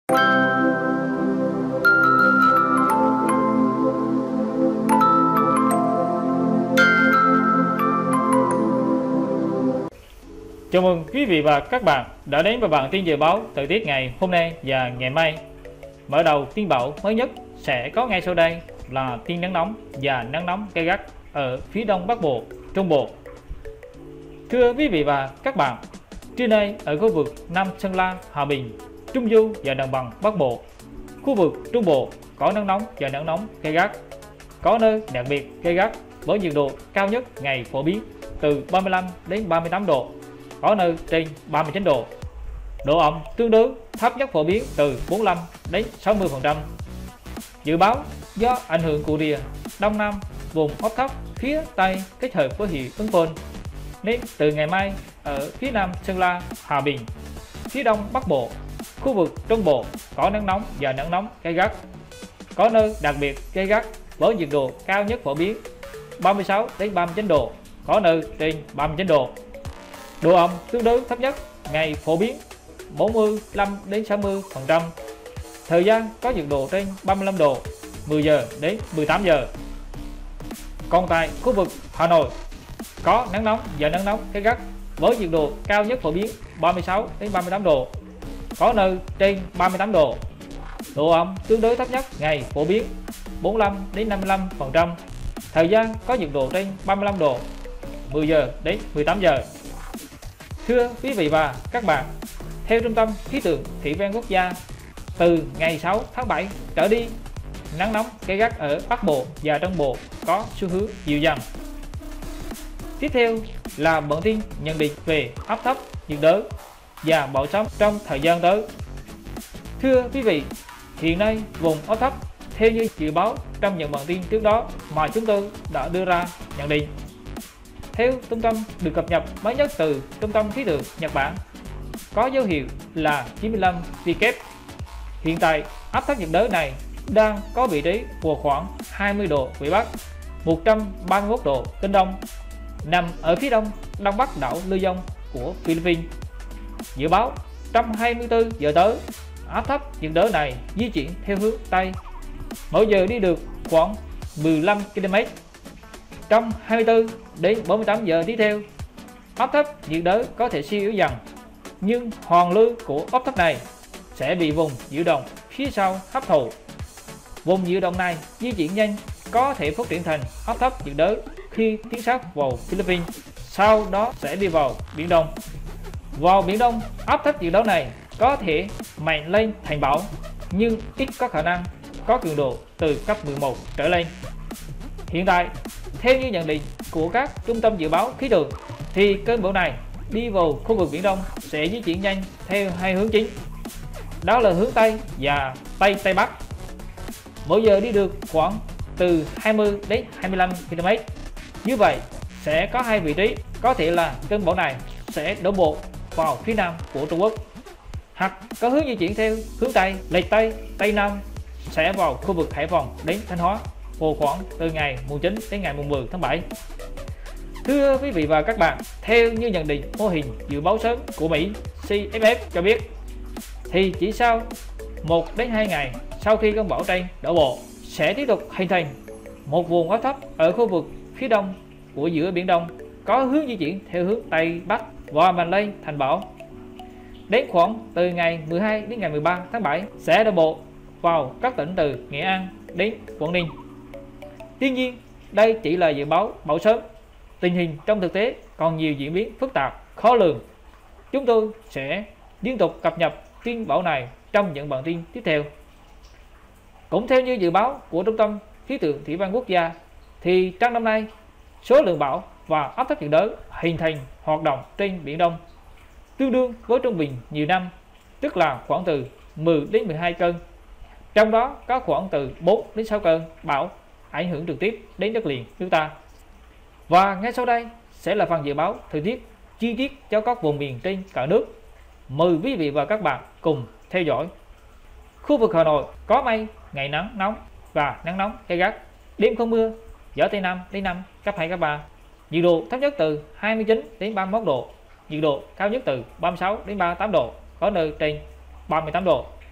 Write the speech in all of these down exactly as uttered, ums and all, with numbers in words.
Chào mừng quý vị và các bạn đã đến với bản tin dự báo thời tiết ngày hôm nay và ngày mai. Mở đầu tin bão mới nhất sẽ có ngay sau đây là tin nắng nóng và nắng nóng gay gắt ở phía đông bắc bộ, trung bộ. Thưa quý vị và các bạn, trưa nay ở khu vực Nam Sơn La, Hòa Bình, Trung Du và đồng bằng Bắc Bộ, khu vực Trung Bộ có nắng nóng và nắng nóng gay gắt, có nơi đặc biệt gay gắt với nhiệt độ cao nhất ngày phổ biến từ ba mươi lăm đến ba mươi tám độ, có nơi trên ba mươi chín độ. Độ ẩm tương đối thấp nhất phổ biến từ bốn mươi lăm đến sáu mươi phần trăm. Dự báo do ảnh hưởng của rìa đông nam vùng áp thấp phía tây kết hợp với hiệu ứng phơn, nên từ ngày mai ở phía nam Sơn La, Hòa Bình, phía đông bắc bộ, khu vực trung bộ có nắng nóng và nắng nóng gay gắt, có nơi đặc biệt gay gắt với nhiệt độ cao nhất phổ biến ba mươi sáu đến ba mươi chín độ, có nơi trên ba mươi chín độ. Độ ẩm tương đối thấp nhất ngày phổ biến bốn mươi lăm đến sáu mươi phần trăm. Thời gian có nhiệt độ trên ba mươi lăm độ, mười giờ đến mười tám giờ. Còn tại khu vực Hà Nội có nắng nóng và nắng nóng gay gắt với nhiệt độ cao nhất phổ biến ba mươi sáu đến ba mươi tám độ, có nơi trên ba mươi tám độ. Độ ẩm tương đối thấp nhất ngày phổ biến bốn mươi lăm đến năm mươi lăm phần trăm. Thời gian có nhiệt độ trên ba mươi lăm độ, mười giờ đến mười tám giờ. Thưa quý vị và các bạn, theo Trung tâm Khí tượng Thủy văn Quốc gia, từ ngày sáu tháng bảy trở đi, nắng nóng gay gắt ở Bắc Bộ và Trung Bộ có xu hướng dịu dần. Tiếp theo là bản tin nhận định về áp thấp nhiệt đới và bão sấm trong thời gian tới. Thưa quý vị, hiện nay vùng áp thấp theo như dự báo trong những bản tin trước đó mà chúng tôi đã đưa ra nhận định. Theo trung tâm được cập nhật mới nhất từ Trung tâm Khí tượng Nhật Bản, có dấu hiệu là chín mươi lăm V kép. Hiện tại áp thấp nhiệt đới này đang có vị trí vào khoảng hai mươi độ Vĩ Bắc, một trăm ba mươi mốt độ Kinh Đông, nằm ở phía đông đông bắc đảo Luzon của Philippines. Dự báo trong hai mươi tư giờ tới, áp thấp nhiệt đới này di chuyển theo hướng Tây, mỗi giờ đi được khoảng mười lăm ki lô mét. Trong hai mươi tư đến bốn mươi tám giờ tiếp theo, áp thấp nhiệt đới có thể suy yếu dần, nhưng hoàn lưu của áp thấp này sẽ bị vùng nhiễu động phía sau hấp thụ. Vùng nhiễu động này di chuyển nhanh, có thể phát triển thành áp thấp nhiệt đới khi tiến sát vào Philippines, sau đó sẽ đi vào Biển Đông. Vào Biển Đông, áp thấp nhiệt đới này có thể mạnh lên thành bão, nhưng ít có khả năng có cường độ từ cấp mười một trở lên. Hiện tại, theo như nhận định của các trung tâm dự báo khí tượng, thì cơn bão này đi vào khu vực Biển Đông sẽ di chuyển nhanh theo hai hướng chính, đó là hướng Tây và Tây Tây Bắc, mỗi giờ đi được khoảng từ hai mươi đến hai mươi lăm ki lô mét. Như vậy sẽ có hai vị trí, có thể là cơn bão này sẽ đổ bộ vào phía nam của Trung Quốc, hoặc có hướng di chuyển theo hướng Tây, lệch Tây, Tây Nam, sẽ vào khu vực Hải Phòng đến Thanh Hóa vào khoảng từ ngày mùng chín đến ngày mùng mười tháng bảy. Thưa quý vị và các bạn, theo như nhận định mô hình dự báo sớm của Mỹ C F F cho biết, thì chỉ sau một đến hai ngày sau khi cơn bão trên đổ bộ, sẽ tiếp tục hình thành một vùng áp thấp ở khu vực phía đông của giữa Biển Đông, có hướng di chuyển theo hướng Tây Bắc và mạnh lên thành bão. Đến khoảng từ ngày mười hai đến ngày mười ba tháng bảy sẽ đổ bộ vào các tỉnh từ Nghệ An đến Quảng Ninh. Tuy nhiên, đây chỉ là dự báo bão sớm. Tình hình trong thực tế còn nhiều diễn biến phức tạp, khó lường. Chúng tôi sẽ liên tục cập nhật tin bão này trong những bản tin tiếp theo. Cũng theo như dự báo của Trung tâm Khí tượng Thủy văn Quốc gia, thì trong năm nay, số lượng bão và áp thấp nhiệt đới hình thành hoạt động trên Biển Đông tương đương với trung bình nhiều năm, tức là khoảng từ mười đến mười hai cơn. Trong đó có khoảng từ bốn đến sáu cơn bão ảnh hưởng trực tiếp đến đất liền nước ta. Và ngay sau đây sẽ là phần dự báo thời tiết chi tiết cho các vùng miền trên cả nước. Mời quý vị và các bạn cùng theo dõi. Khu vực Hà Nội có mây, ngày nắng nóng và nắng nóng gay gắt, đêm không mưa, gió Tây Nam đến Nam cấp hai cấp ba. Nhiệt độ thấp nhất từ hai mươi chín đến ba mươi mốt độ, nhiệt độ cao nhất từ ba mươi sáu đến ba mươi tám độ, có nơi trên ba mươi tám độ.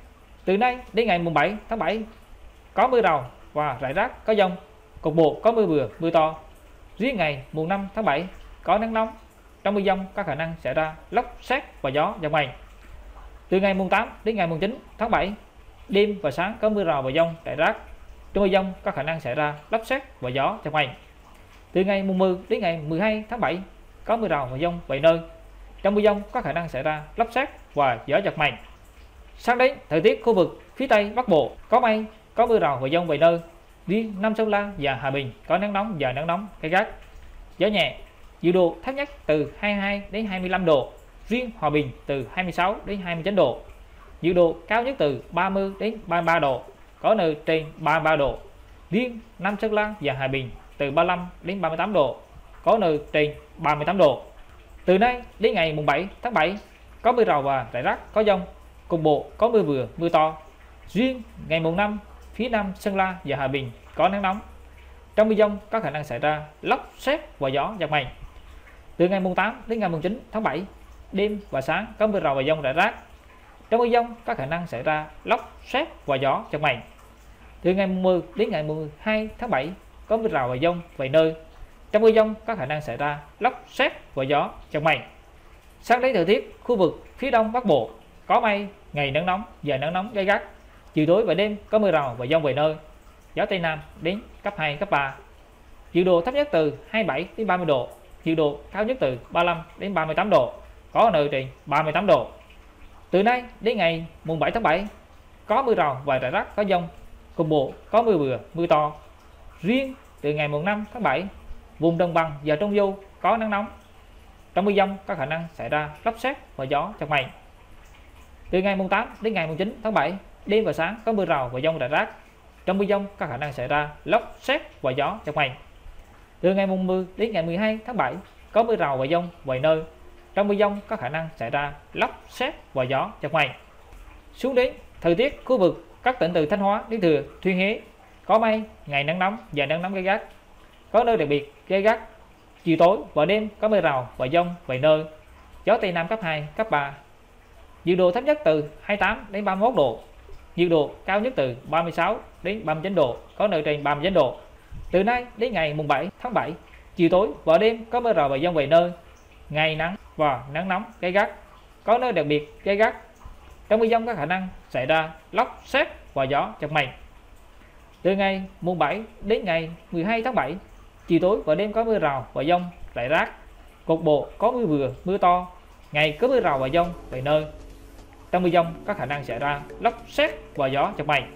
Từ nay đến ngày mùng bảy tháng bảy có mưa rào và rải rác có dông, cục bộ có mưa vừa mưa to. Riêng ngày mùng năm tháng bảy có nắng nóng, trong mưa dông có khả năng xảy ra lốc sét và gió giật mạnh. Từ ngày mùng tám đến ngày mùng chín tháng bảy, đêm và sáng có mưa rào và dông rải rác, trong mưa dông có khả năng xảy ra lốc sét và gió giật mạnh. Từ ngày mùng mười đến ngày mười hai tháng bảy có mưa rào và dông vài nơi, trong mưa dông có khả năng xảy ra lốc sét và gió giật mạnh. Sáng đến, thời tiết khu vực phía Tây Bắc Bộ có mây, có mưa rào và dông vài nơi. Riêng Nam Sơn La và Hòa Bình có nắng nóng và nắng nóng gay gắt, gió nhẹ. Nhiệt độ thấp nhất từ hai mươi hai đến hai mươi lăm độ, riêng Hòa Bình từ hai mươi sáu đến hai mươi chín độ. Nhiệt độ cao nhất từ ba mươi đến ba mươi ba độ, có nơi trên ba mươi ba độ. Riêng Nam Sơn La và Hòa Bình từ ba mươi lăm đến ba mươi tám độ, có nơi trên ba mươi tám độ. Từ nay đến ngày mùng bảy tháng bảy có mưa rào và rải rác có dông, cục bộ có mưa vừa mưa to. Riêng ngày mùng năm phía Nam Sơn La và Hòa Bình có nắng nóng, trong mưa dông có khả năng xảy ra lốc sét và gió giật mạnh. Từ ngày mùng tám đến ngày mùng chín tháng bảy, đêm và sáng có mưa rào và dông rải rác, trong mưa dông có khả năng xảy ra lốc sét và gió giật mạnh. Từ ngày mùng mười đến ngày mùng hai tháng bảy có mưa rào và dông vài nơi, trong mưa dông có khả năng xảy ra lốc sét và gió giật mạnh. Sáng đến thời tiết khu vực phía Đông Bắc Bộ có mây, ngày nắng nóng và nắng nóng gay gắt, chiều tối và đêm có mưa rào và dông vài nơi, gió Tây Nam đến cấp hai, cấp ba. Nhiệt độ thấp nhất từ hai mươi bảy đến ba mươi độ, nhiệt độ cao nhất từ ba mươi lăm đến ba mươi tám độ, có nơi trên ba mươi tám độ. Từ nay đến ngày mùng bảy tháng bảy có mưa rào và rải rác có dông, cục bộ có mưa vừa mưa to. Riêng từ ngày mùng năm tháng bảy, vùng đồng bằng và Trung Du có nắng nóng, trong mưa dông có khả năng xảy ra lốc sét và gió giật mạnh. Từ ngày mùng tám đến ngày mùng chín tháng bảy, đêm và sáng có mưa rào và dông rải rác, trong mưa dông có khả năng xảy ra lốc sét và gió giật mạnh. Từ ngày mùng mười đến ngày mười hai tháng bảy có mưa rào và dông vài nơi, trong mưa dông có khả năng xảy ra lốc sét và gió giật mạnh. Xuống đến thời tiết khu vực các tỉnh từ Thanh Hóa đến Thừa Thiên Huế có mây, ngày nắng nóng và nắng nóng gay gắt, có nơi đặc biệt gay gắt. Chiều tối và đêm có mưa rào và dông vài nơi, gió Tây Nam cấp hai, cấp ba. Nhiệt độ thấp nhất từ hai mươi tám đến ba mươi mốt độ, nhiệt độ cao nhất từ ba mươi sáu đến ba mươi chín độ, có nơi trên ba mươi chín độ. Từ nay đến ngày mùng bảy tháng bảy, chiều tối và đêm có mưa rào và dông vài nơi, ngày nắng và nắng nóng gay gắt, có nơi đặc biệt gay gắt. Trong mưa dông có khả năng xảy ra lốc sét và gió giật mạnh. Từ ngày mùng bảy đến ngày mười hai tháng bảy, chiều tối và đêm có mưa rào và dông rải rác, cục bộ có mưa vừa mưa to, ngày có mưa rào và dông vài nơi. Trong mưa dông có khả năng xảy ra lốc sét và gió giật mạnh.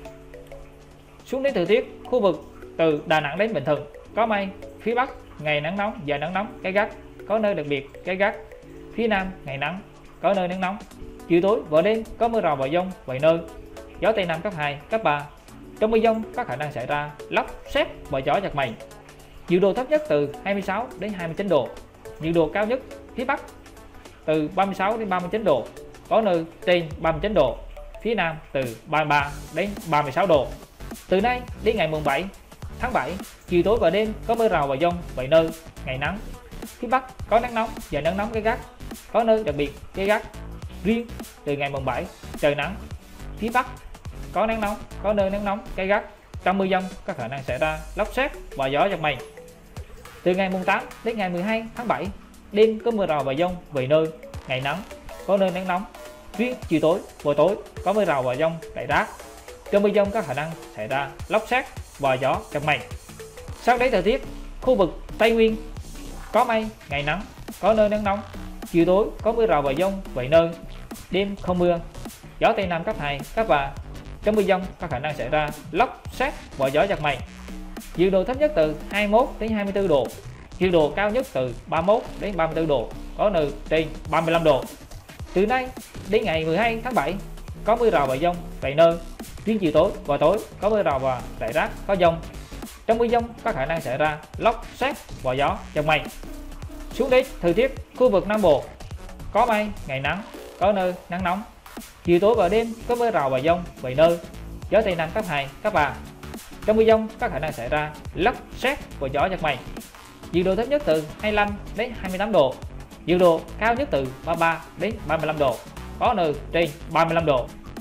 Xuống đến thời tiết khu vực từ Đà Nẵng đến Bình Thuận có mây, phía Bắc ngày nắng nóng và nắng nóng gay gắt, có nơi đặc biệt gay gắt. Phía Nam ngày nắng, có nơi nắng nóng. Chiều tối và đêm có mưa rào và dông vài nơi, gió Tây Nam cấp hai, cấp ba. Trong mưa dông có khả năng xảy ra lốc sét và gió giật mạnh. Nhiệt độ thấp nhất từ hai mươi sáu đến hai mươi chín độ, nhiệt độ cao nhất phía Bắc từ ba mươi sáu đến ba mươi chín độ, có nơi trên ba mươi chín độ. Phía Nam từ ba mươi ba đến ba mươi sáu độ. Từ nay đến ngày mùng bảy tháng bảy, chiều tối và đêm có mưa rào và dông vài nơi, ngày nắng. Phía Bắc có nắng nóng và nắng nóng gay gắt, có nơi đặc biệt gay gắt. Riêng từ ngày mùng bảy trời nắng, phía Bắc có nắng nóng, có nơi nắng nóng gay gắt. Trong mưa dông có khả năng xảy ra lốc sét và gió giật mạnh. Từ ngày mùng tám đến ngày mười hai tháng bảy, đêm có mưa rào và dông vài nơi, ngày nắng, có nơi nắng nóng. Riêng chiều tối và tối có mưa rào và dông rải rác. Trong mưa dông có khả năng xảy ra lốc sét và gió giật mạnh. Sau đấy thời tiết khu vực Tây Nguyên có mây, ngày nắng, có nơi nắng nóng. Chiều tối có mưa rào và dông vài nơi, đêm không mưa, gió Tây Nam cấp hai, cấp ba. Trong mưa dông có khả năng xảy ra lốc sét và gió giật mạnh. Nhiệt độ thấp nhất từ hai mươi mốt đến hai mươi tư độ, nhiệt độ cao nhất từ ba mươi mốt đến ba mươi tư độ, có nơi trên ba mươi lăm độ. Từ nay đến ngày mười hai tháng bảy có mưa rào và dông vài nơi, riêng chiều tối và tối có mưa rào và rải rác có dông. Trong mưa dông có khả năng xảy ra lốc sét và gió giật mạnh. Xuống đến thời tiết khu vực Nam Bộ có mây, ngày nắng, có nơi nắng nóng. Chiều tối và đêm có mưa rào và dông vài nơi, gió Tây Nam cấp hai, cấp ba. Trong mưa dông có khả năng xảy ra lốc sét và gió giật mạnh. Nhiệt độ thấp nhất từ hai mươi lăm đến hai mươi tám độ, nhiệt độ cao nhất từ ba mươi ba đến ba mươi lăm độ, có nơi trên ba mươi lăm độ.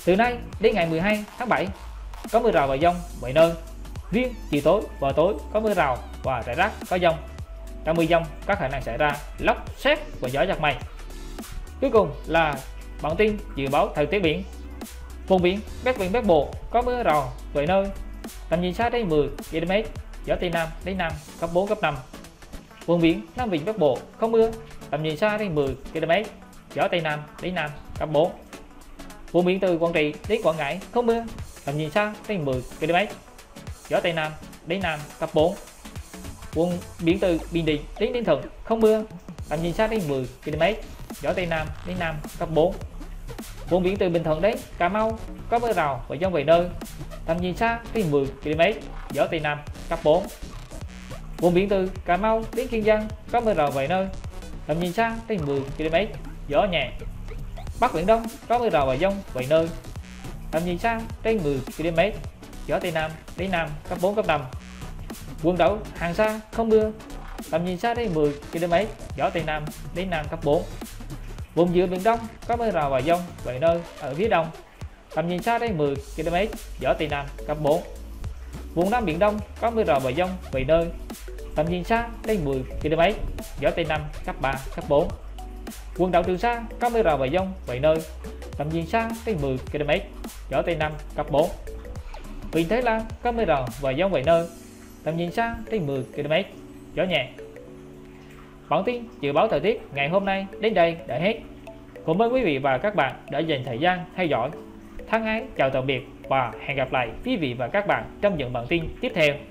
Từ nay đến ngày mười hai tháng bảy có mưa rào và dông vài nơi. Riêng chiều tối và tối có mưa rào và rải rác có dông. Trong mưa dông có khả năng xảy ra lốc, sét và gió giật mạnh. Cuối cùng là bản tin dự báo thời tiết biển. Vùng biển các vịnh Bắc Bộ có mưa rào vài nơi. Tầm nhìn xa đến mười ki lô mét, gió Tây Nam đến Nam cấp bốn cấp năm. Vùng biển Nam Vịnh Bắc Bộ có mưa, tầm nhìn xa đến mười ki lô mét, gió Tây Nam đến Nam cấp bốn. Vùng biển từ Quảng Trị đến Quảng Ngãi không mưa, tầm nhìn xa đến mười ki lô mét, gió Tây Nam đến Nam cấp bốn. Vùng biển từ Bình Định đến Ninh Thuận không mưa, tầm nhìn xa đến mười ki lô mét, gió Tây Nam đến Nam cấp bốn. Vùng biển từ Bình Thuận đến Cà Mau có mưa rào và dông vài nơi, tầm nhìn xa đến mười ki lô mét, gió Tây Nam cấp bốn. Vùng biển từ Cà Mau đến Kiên Giang có mưa rào vài nơi, tầm nhìn xa đến mười ki lô mét, gió nhẹ. Bắc Biển Đông có mưa rào và dông vài nơi, tầm nhìn xa đến mười ki lô mét, gió Tây Nam đến Nam cấp bốn cấp năm. Quần đảo Hoàng Sa không mưa, tầm nhìn xa đến mười ki lô mét, gió Tây Nam đến Nam cấp bốn. Vùng giữa Biển Đông có mưa rào và dông vài nơi ở phía đông, tầm nhìn xa đến mười ki lô mét, gió Tây Nam cấp bốn. Vùng Nam Biển Đông có mưa rào và dông vài nơi, tầm nhìn xa đến mười ki lô mét, gió Tây Nam cấp ba cấp bốn. Quần đảo Trường Sa có mưa rào và dông vài nơi, tầm nhìn xa đến mười ki lô mét, gió Tây Nam cấp bốn. Vịnh Thái Lan có mưa rào và dông vài nơi, tầm nhìn xa đến mười ki lô mét, gió nhẹ. Bản tin dự báo thời tiết ngày hôm nay đến đây đã hết. Cảm ơn quý vị và các bạn đã dành thời gian theo dõi. Thân ái chào tạm biệt và hẹn gặp lại quý vị và các bạn trong những bản tin tiếp theo.